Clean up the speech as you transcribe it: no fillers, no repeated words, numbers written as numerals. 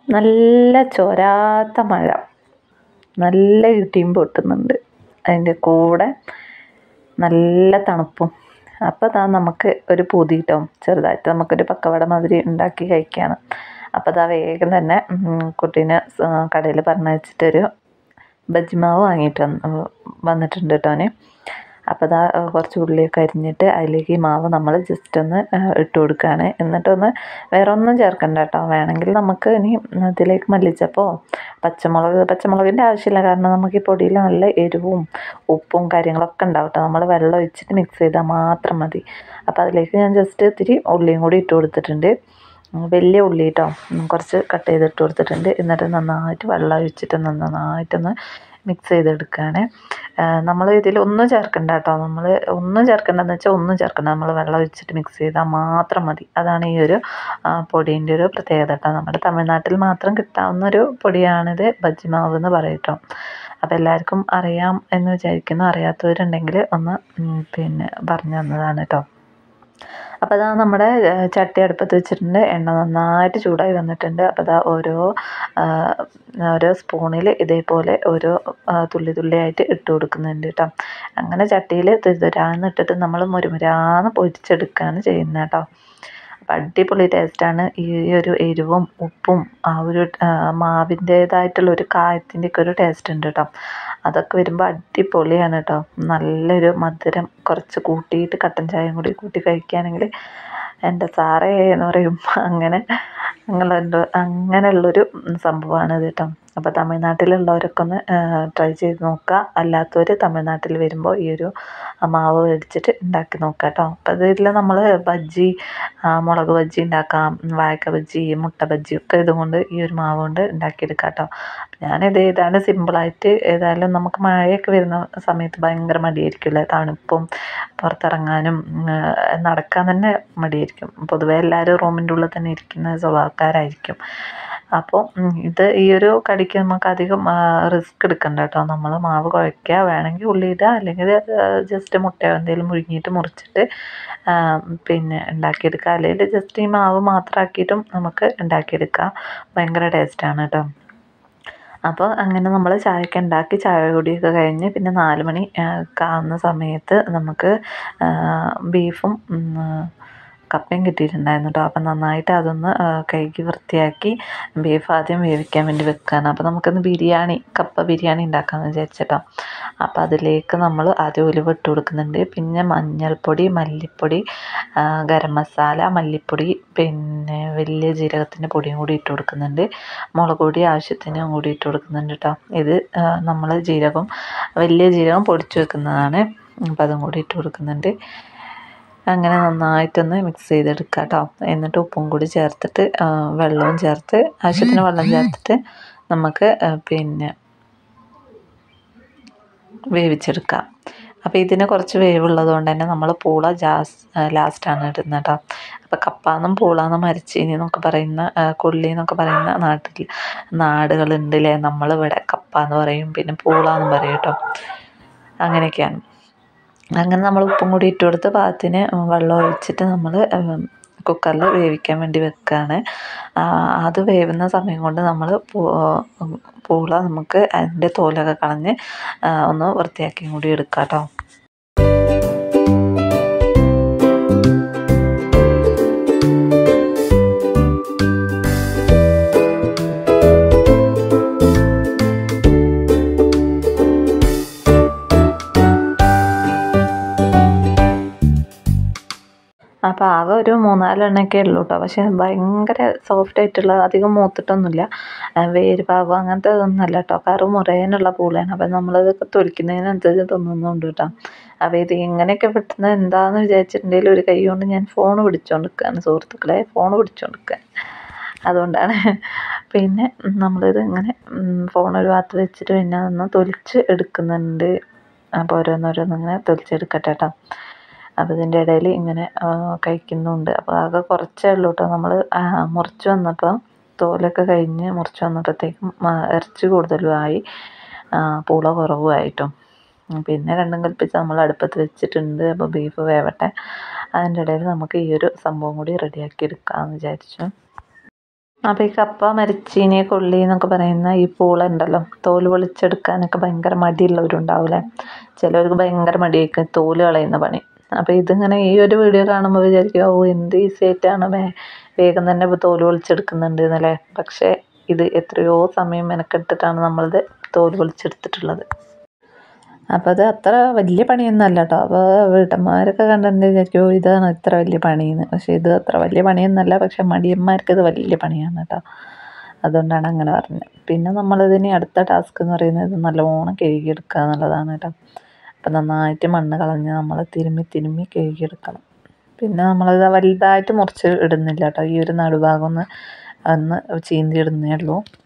നല്ല ചോരാത്ത മഴ, നല്ല ഇടിയും പൊട്ടുന്നുണ്ട്, അതിൻ്റെ കൂടെ നല്ല തണുപ്പും. അപ്പോൾ അതാ നമുക്ക് ഒരു പൂതി കിട്ടും, ചെറുതായിട്ട് നമുക്കൊരു പക്കവട മാതിരി ഉണ്ടാക്കി കഴിക്കാണ്. അപ്പോൾ അതാ വേഗം തന്നെ കുട്ടീനെ കടയിൽ പറഞ്ഞയച്ചിട്ടൊരു ബജ്ജിമാവ് വാങ്ങിയിട്ട് വന്നിട്ടുണ്ട് കേട്ടോന്. അപ്പോൾ അതാ കുറച്ച് ഉള്ളിയൊക്കെ അരിഞ്ഞിട്ട് അതിലേക്ക് ഈ മാവ് നമ്മൾ ജസ്റ്റ് ഒന്ന് ഇട്ട് കൊടുക്കുകയാണ്. എന്നിട്ടൊന്ന് വേറെ ഒന്നും ചേർക്കണ്ട കേട്ടോ. വേണമെങ്കിൽ നമുക്ക് ഇനി ഇതിലേക്ക് മല്ലിച്ചപ്പോ പച്ചമുളകിൻ്റെ ആവശ്യമില്ല, കാരണം നമുക്ക് ഈ പൊടിയിൽ നല്ല എരിവും ഉപ്പും കാര്യങ്ങളൊക്കെ ഉണ്ടാവും കേട്ടോ. നമ്മൾ വെള്ളം ഒഴിച്ചിട്ട് മിക്സ് ചെയ്താൽ മാത്രം മതി. അപ്പോൾ അതിലേക്ക് ഞാൻ ജസ്റ്റ് ഇത്തിരി ഉള്ളിയും കൂടി ഇട്ട് കൊടുത്തിട്ടുണ്ട്, വലിയ ഉള്ളി കേട്ടോ, കുറച്ച് കട്ട് ചെയ്തിട്ട് കൊടുത്തിട്ടുണ്ട്. എന്നിട്ട് നന്നായിട്ട് വെള്ളം ഒഴിച്ചിട്ട് നന്നായിട്ടൊന്ന് മിക്സ് ചെയ്തെടുക്കുകയാണ്. നമ്മൾ ഇതിൽ ഒന്നും ചേർക്കണ്ട കേട്ടോ. നമ്മൾ ഒന്നും ചേർക്കേണ്ടതെന്ന് വെച്ചാൽ ഒന്നും ചേർക്കണ്ട, നമ്മൾ വെള്ളം ഒഴിച്ചിട്ട് മിക്സ് ചെയ്താൽ മാത്രം മതി. അതാണ് ഈ ഒരു പൊടീൻ്റെ ഒരു പ്രത്യേകത കേട്ടോ. നമ്മുടെ തമിഴ്നാട്ടിൽ മാത്രം കിട്ടാവുന്നൊരു പൊടിയാണിത്, ബജ്ജി മാവ് എന്ന് പറയും കേട്ടോ. അപ്പോൾ എല്ലാവർക്കും അറിയാം എന്ന് വിചാരിക്കുന്നു. അറിയാത്തവരുണ്ടെങ്കിൽ ഒന്ന് പറഞ്ഞു തന്നതാണ് കേട്ടോ. അപ്പോൾ അതാ നമ്മുടെ ചട്ടി അടുപ്പത്ത് വെച്ചിട്ടുണ്ട്, എണ്ണ നന്നായിട്ട് ചൂടായി വന്നിട്ടുണ്ട്. അപ്പോൾ അതാ ഓരോ സ്പൂണിൽ ഇതേപോലെ ഓരോ തുള്ളിയായിട്ട് ഇട്ട് കൊടുക്കുന്നുണ്ട് കേട്ടോ. അങ്ങനെ ചട്ടിയിൽ തുരാന്ന് ഇട്ടിട്ട് നമ്മൾ മുരുമുരാന്ന് പൊരിച്ചെടുക്കുകയാണ് ചെയ്യുന്നത് കേട്ടോ. അപ്പം അടിപൊളി ടേസ്റ്റാണ്. ഈ ഒരു എരിവും ഉപ്പും ആ ഒരു മാവിൻ്റേതായിട്ടുള്ള ഒരു കായത്തിൻ്റെയൊക്കെ ഒരു ടേസ്റ്റ് ഉണ്ട് കേട്ടോ. അതൊക്കെ വരുമ്പോൾ അടിപൊളിയാണ് കേട്ടോ. നല്ലൊരു മധുരം കുറച്ച് കൂട്ടിയിട്ട് കട്ടൻ ചായയും കൂടി കൂട്ടി കഴിക്കുകയാണെങ്കിൽ എൻ്റെ സാറേ എന്ന് പറയും. അങ്ങനെയുള്ളൊരു സംഭവമാണ് ഇത് കേട്ടോ. അപ്പോൾ തമിഴ്നാട്ടിലുള്ളവരൊക്കെ ഒന്ന് ട്രൈ ചെയ്ത് നോക്കുക. അല്ലാത്തവർ തമിഴ്നാട്ടിൽ വരുമ്പോൾ ഈ ഒരു മാവ് മേടിച്ചിട്ട് ഉണ്ടാക്കി നോക്കുക കേട്ടോ. അപ്പോൾ ഇതിൽ നമ്മൾ ബജ്ജി, മുളക് ബജ്ജി ഉണ്ടാക്കാം, വാഴക്ക ബജ്ജി, മുട്ട ബജ്ജി ഒക്കെ ഇതുകൊണ്ട് ഈ ഒരു മാവ് കൊണ്ട് ഉണ്ടാക്കിയെടുക്കാം കേട്ടോ. ഞാനിത് ഏതായാലും സിമ്പിളായിട്ട്, ഏതായാലും നമുക്ക് മഴയൊക്കെ വരുന്ന സമയത്ത് ഭയങ്കര മടിയായിരിക്കുമല്ലേ, തണുപ്പും പുറത്തിറങ്ങാനും നടക്കാൻ തന്നെ മടിയായിരിക്കും. പൊതുവേ എല്ലാവരും റൂമിൻ്റെ ഉള്ളിൽ തന്നെ ഇരിക്കുന്ന സ്വഭാവക്കാരായിരിക്കും. അപ്പോൾ ഈ ഒരു കടിക്ക് നമുക്ക് അധികം റിസ്ക് എടുക്കണ്ട കേട്ടോ. നമ്മൾ മാവ് കുഴയ്ക്കുക, വേണമെങ്കിൽ ഉള്ളി ഇടുക, അല്ലെങ്കിൽ ജസ്റ്റ് മുട്ടയോ എന്തെങ്കിലും മുഴുങ്ങിയിട്ട് മുറിച്ചിട്ട് ഉണ്ടാക്കിയെടുക്കുക. അല്ലെങ്കിൽ ജസ്റ്റ് ഈ മാവ് മാത്രമാക്കിയിട്ടും നമുക്ക് ഉണ്ടാക്കിയെടുക്കാം. ഭയങ്കര ടേസ്റ്റാണ് കേട്ടോ. അപ്പോൾ അങ്ങനെ നമ്മൾ ചായയൊക്കെ ഉണ്ടാക്കി ചായ കുടിയൊക്കെ കഴിഞ്ഞ് പിന്നെ 4 മണി ആവുന്ന സമയത്ത് നമുക്ക് ബീഫും കപ്പയും കിട്ടിയിട്ടുണ്ടായിരുന്നു കേട്ടോ. അപ്പം നന്നായിട്ട് അതൊന്ന് കഴുകി വൃത്തിയാക്കി ബീഫ് ആദ്യം വേവിക്കാൻ വേണ്ടി വെക്കുകയാണ്. അപ്പോൾ നമുക്കൊന്ന് കപ്പ ബിരിയാണി ഉണ്ടാക്കാമെന്ന് വിചാരിച്ചിട്ടോ. അപ്പോൾ അതിലേക്ക് നമ്മൾ ആദ്യം ഉലുവ ഇട്ട് കൊടുക്കുന്നുണ്ട്, പിന്നെ മഞ്ഞൾപ്പൊടി, മല്ലിപ്പൊടി, ഗരം മസാല, മല്ലിപ്പൊടി, പിന്നെ വലിയ ജീരകത്തിൻ്റെ പൊടിയും കൂടി ഇട്ട് കൊടുക്കുന്നുണ്ട്, മുളക് പൊടി ആവശ്യത്തിനും കൂടി ഇട്ട് കൊടുക്കുന്നുണ്ട് കേട്ടോ. ഇത് നമ്മൾ വലിയ ജീരകം പൊടിച്ച് വെക്കുന്നതാണ്. അപ്പോൾ അതും കൂടി ഇട്ട് കൊടുക്കുന്നുണ്ട്. അങ്ങനെ നന്നായിട്ടൊന്ന് മിക്സ് ചെയ്തെടുക്കുക കേട്ടോ. എന്നിട്ട് ഉപ്പും കൂടി ചേർത്തിട്ട് വെള്ളവും ചേർത്ത് ആവശ്യത്തിന് വെള്ളം ചേർത്തിട്ട് നമുക്ക് വേവിച്ചെടുക്കാം. അപ്പോൾ ഇതിന് കുറച്ച് വേവുള്ളത് കൊണ്ട് തന്നെ നമ്മൾ പൂള ലാസ്റ്റാണ് ഇടുന്നത് കേട്ടോ. അപ്പോൾ കപ്പാന്നും പൂളാന്നും മരച്ചീനി എന്നൊക്കെ പറയുന്ന, കൊള്ളി എന്നൊക്കെ പറയുന്ന നാടുകളുണ്ടല്ലേ. നമ്മളിവിടെ കപ്പ എന്ന് പറയും, പിന്നെ പൂള എന്നും പറയും കേട്ടോ. അങ്ങനെയൊക്കെയാണ്. അങ്ങനെ നമ്മൾ ഉപ്പും കൂടി ഇട്ട് കൊടുത്ത് പാകത്തിന് വെള്ളം ഒഴിച്ചിട്ട് നമ്മൾ കുക്കറിൽ വേവിക്കാൻ വേണ്ടി വെക്കുകയാണ്. അത് വേവുന്ന സമയം കൊണ്ട് നമ്മൾ പൂള നമുക്ക് അതിൻ്റെ തോലൊക്കെ കളഞ്ഞ് ഒന്ന് വൃത്തിയാക്കിയും കൂടി എടുക്കാം കേട്ടോ. അപ്പോൾ ആകെ ഒരു 3-4 എണ്ണയൊക്കെ ഉള്ളൂ കേട്ടോ. പക്ഷേ ഭയങ്കര സോഫ്റ്റ് ആയിട്ടുള്ള, അധികം മൂത്തിട്ടൊന്നുമില്ല, വേര് ഭാഗം അങ്ങനത്തെ ഇതൊന്നുമല്ല കേട്ടോ. കറു മുറയാനുള്ള പൂളയാണ്. അപ്പം നമ്മളതൊക്കെ തൊലിക്കുന്നതിനനുസരിച്ച് തിന്നുന്നുണ്ട് കേട്ടോ. അപ്പോൾ ഇത് ഇങ്ങനെയൊക്കെ വെട്ടുന്നത് എന്താണെന്ന് വിചാരിച്ചിട്ടുണ്ടെങ്കിൽ ഒരു കൈ കൊണ്ട് ഞാൻ ഫോൺ പിടിച്ചുകൊണ്ട് നിൽക്കുകയാണ് സുഹൃത്തുക്കളെ, ഫോൺ പിടിച്ചുകൊണ്ട് നിൽക്കുക. അതുകൊണ്ടാണ്. പിന്നെ നമ്മളിത് ഇങ്ങനെ ഫോൺ ഒരു ഭാഗത്ത് വെച്ചിട്ട് പിന്നെ അതൊന്ന് തൊലിച്ച് എടുക്കുന്നുണ്ട്. അപ്പോൾ ഓരോന്നിങ്ങനെ തൊലിച്ചെടുക്കട്ടെ കേട്ടോ. അപ്പോൾ ഇതിൻ്റെ ഇടയിൽ ഇങ്ങനെ കഴിക്കുന്നുണ്ട്. അപ്പോൾ ആകെ കുറച്ചേ ഉള്ളൂ കേട്ടോ. നമ്മൾ മുറിച്ച് വന്നപ്പോൾ തോലൊക്കെ കഴിഞ്ഞ് മുറിച്ച് വന്നപ്പോഴത്തേക്കും ഇറച്ചി കൂടുതലുമായി, പൂള കുറവുമായിട്ടും. പിന്നെ രണ്ടും കൽപ്പിച്ച് നമ്മൾ അടുപ്പത്ത് വെച്ചിട്ടുണ്ട്. അപ്പോൾ ബീഫ് വേവട്ടെ. അതിൻ്റെ ഇടയിൽ നമുക്ക് ഈ ഒരു സംഭവം കൂടി റെഡിയാക്കി എടുക്കാമെന്ന് വിചാരിച്ചു. അപ്പോൾ ഈ കപ്പ മരച്ചീനി കൊള്ളി എന്നൊക്കെ പറയുന്ന ഈ പൂള ഉണ്ടല്ലോ, തോല് പൊളിച്ചെടുക്കാനൊക്കെ ഭയങ്കര മടിയുള്ളവരുണ്ടാവില്ലേ. ചിലവർക്ക് ഭയങ്കര മടിയായിരിക്കും തോല് കളയുന്ന പണി. അപ്പോൾ ഇതിങ്ങനെ ഈ ഒരു വീഡിയോ കാണുമ്പോൾ വിചാരിക്കും, ഓ എന്ത് ഈസി ആയിട്ടാണ് വേഗം തന്നെ തോല് പൊളിച്ചെടുക്കുന്നുണ്ട് എന്നല്ലേ. പക്ഷേ ഇത് എത്രയോ സമയം മെനക്കെട്ടിട്ടാണ് നമ്മളിത് തോല് പൊളിച്ചെടുത്തിട്ടുള്ളത്. അപ്പോൾ അത് അത്ര വലിയ പണിയൊന്നും അല്ല കേട്ടോ. അപ്പോൾ വീട്ടമ്മമാരൊക്കെ കണ്ടിട്ട് വിചാരിക്കും ഇതാണ് ഇത്ര വലിയ പണിയെന്ന്. പക്ഷേ ഇത് അത്ര വലിയ പണിയൊന്നുമല്ല. പക്ഷെ മടിയന്മാർക്ക് ഇത് വലിയ പണിയാണ് കേട്ടോ. അതുകൊണ്ടാണ് അങ്ങനെ പറഞ്ഞത്. പിന്നെ നമ്മളിതിന് അടുത്ത ടാസ്ക് എന്ന് പറയുന്നത് നല്ലോണം കഴുകിയെടുക്കുക എന്നുള്ളതാണ് കേട്ടോ. അപ്പം നന്നായിട്ട് മണ്ണ് കളഞ്ഞ് നമ്മൾ തിരുമ്മി കഴുകിയെടുക്കണം. പിന്നെ നമ്മളത് വലുതായിട്ട് മുറിച്ച് ഇടുന്നില്ല കേട്ടോ. ഈ ഒരു നടുഭാഗം ഒന്ന് ചീന്തി ഇടുന്നേ ഉള്ളൂ.